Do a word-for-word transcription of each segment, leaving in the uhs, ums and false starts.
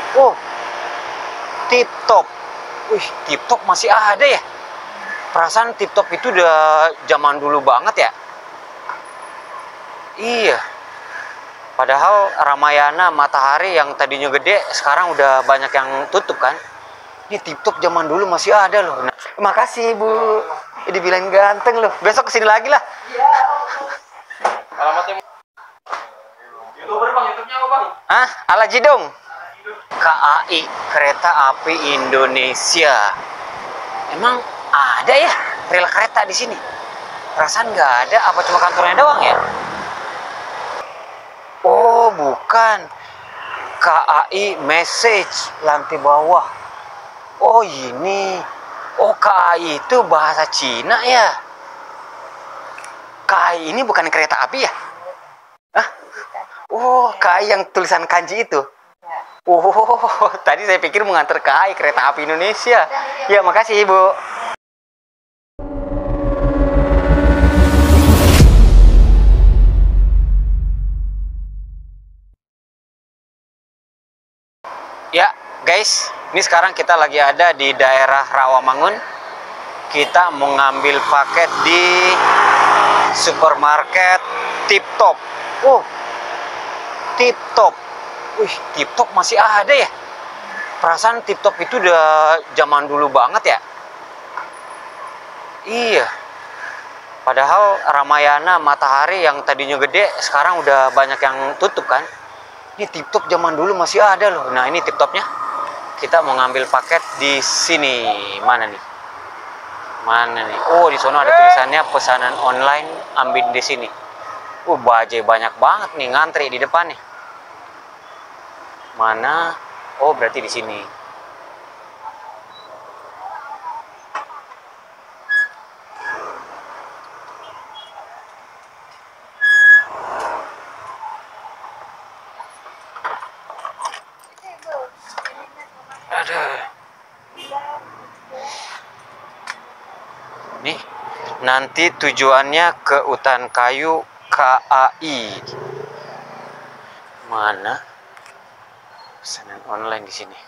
Oh, Tip Top. Wih, Tip Top masih ada ya? Perasaan Tip Top itu udah zaman dulu banget ya? Iya. Padahal Ramayana, Matahari yang tadinya gede, sekarang udah banyak yang tutup kan? Ini Tip Top zaman dulu masih ada loh. Nah, makasih Bu. Dibilang ganteng loh. Besok kesini lagi lah. Iya. Alamatnya YouTuber bang, YouTube-nya apa bang? Ah, Ala Jidong. K A I, Kereta Api Indonesia. Emang ada ya rel kereta di sini? Perasaan nggak ada, apa cuma kantornya doang ya? Oh, bukan. K A I Message, lantai bawah. Oh, ini. Oh, K A I itu bahasa Cina ya? K A I ini bukan kereta api ya? Hah? Oh, K A I yang tulisan kanji itu? Oh, tadi saya pikir mengantar K A I, Kereta Api Indonesia. Ya, makasih Ibu. Ya, guys, ini sekarang kita lagi ada di daerah Rawamangun. Kita mau ngambil paket di supermarket Tip Top. Oh, Tip Top. Wih, Tip Top masih ada ya? Perasaan Tip Top itu udah zaman dulu banget ya? Iya. Padahal Ramayana, Matahari yang tadinya gede, sekarang udah banyak yang tutup kan? Ini Tip Top zaman dulu masih ada loh. Nah, ini Tip Topnya. Kita mau ngambil paket di sini. Mana nih? Mana nih? Oh, di sana ada tulisannya pesanan online, ambil di sini. Uh, bajai banyak banget nih ngantri di depannya. Mana? Oh, berarti di sini. Ada. Nih, nanti tujuannya ke Utan Kayu K A I. Mana? Pesanan online di sini.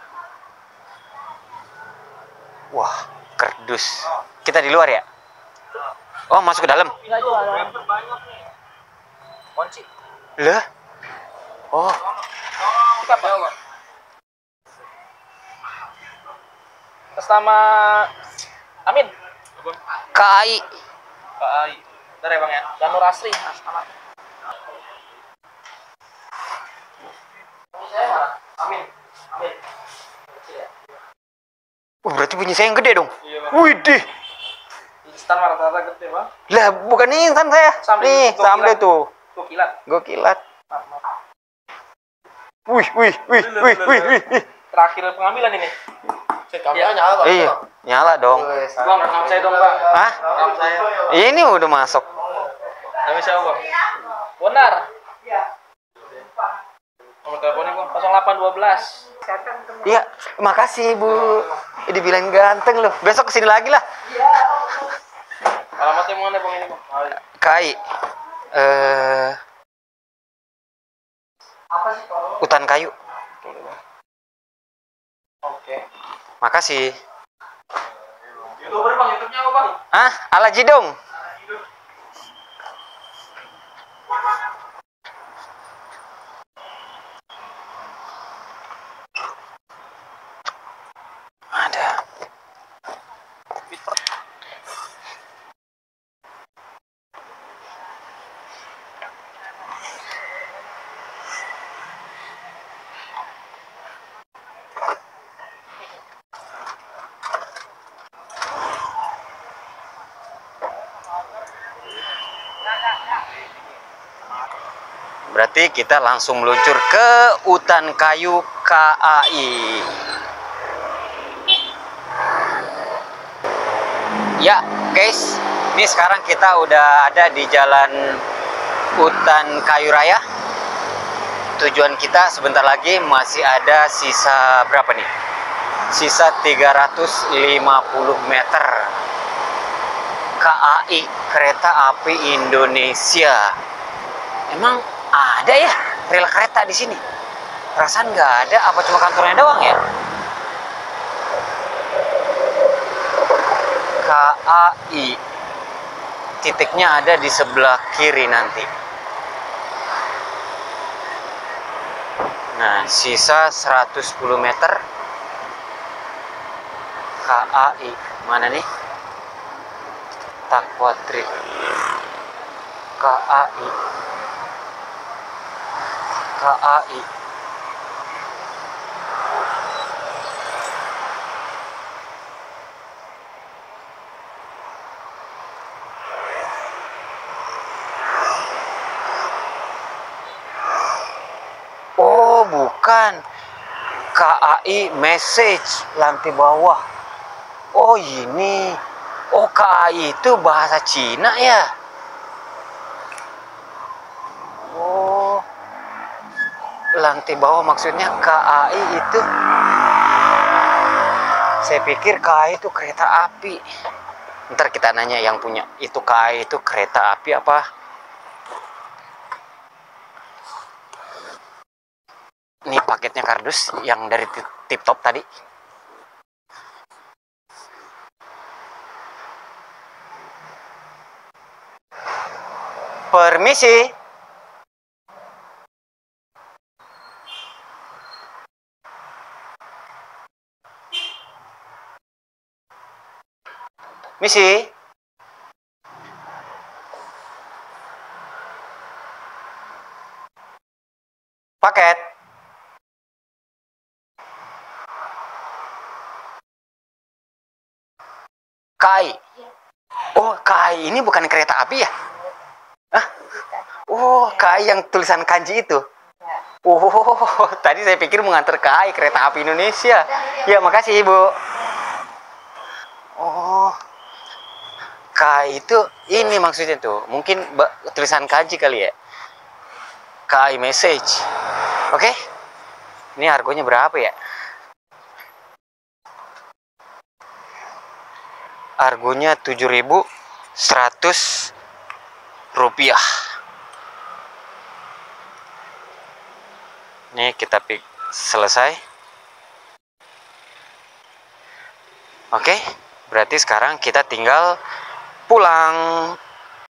Wah, kerdus. Kita di luar ya? Oh, masuk ke dalam? Kunci. Lah? Oh, Atas nama Amin. K A I. K A I. Bentar ya bang ya. Danur Asri. Alamat. Saya mana? Amin. Amin. Oh, berarti bunyi saya yang gede dong? Iya bang. Widih. Instan rata-rata gede bang. Lah, bukan instan saya. Sampai Nih, gua sampai kilat. tuh. Tuh kilat. Gue kilat. Maaf, maaf. Wih, wih, wih, Loh, wih, loh, wih, loh. wih, wih. Terakhir pengambilan ini. Kameranya nyala bang. Iya, nyala dong. Bang, rekam saya dong bang. Hah? Rekam saya. Ini udah masuk. Nama siapa bang? Benar. Nomor teleponnya bang nol delapan dua belas. Iya, makasih Bu. Dibilang ganteng loh. Besok kesini lagi lah. Alamatnya mana bang ini bang? K A I. Eh, Utan Kayu. Oke. Makasih. YouTuber bang, YouTube-nya apa bang? Ah, Ala Jidong. Ada. Berarti kita langsung meluncur ke Utan Kayu K A I. Ya guys, ini sekarang kita udah ada di jalan Utan Kayu Raya. Tujuan kita sebentar lagi masih ada sisa berapa nih? Sisa tiga ratus lima puluh meter. K A I, Kereta Api Indonesia. Emang ada ya rel kereta di sini? Perasaan nggak ada, apa cuma kantornya doang ya? K A I. Titiknya ada di sebelah kiri nanti. Nah, sisa seratus sepuluh meter. K A I. Mana nih? Takwatri. K A I. K A I. Oh, bukan. K A I message lantai bawah. Oh, ini. Oh, K A I itu bahasa Cina ya? Oh. Lantai bawah maksudnya K A I itu. Saya pikir K A I itu kereta api. Ntar kita nanya yang punya. Itu K A I itu kereta api apa? Ini paketnya kardus yang dari Tip Top tadi. Permisi. Misi. Paket. K A I. Oh, K A I ini bukan kereta api ya? Hah? Oh, K A I yang tulisan kanji itu. Oh, tadi saya pikir mengantar K A I kereta api Indonesia. Ya, makasih Ibu. Oh, K A I itu ini maksudnya tuh. Mungkin tulisan kanji kali ya. K A I message. Oke. Okay? Ini harganya berapa ya? Harganya tujuh ribu seratus rupiah. Nih kita pik selesai. Oke, berarti sekarang kita tinggal pulang.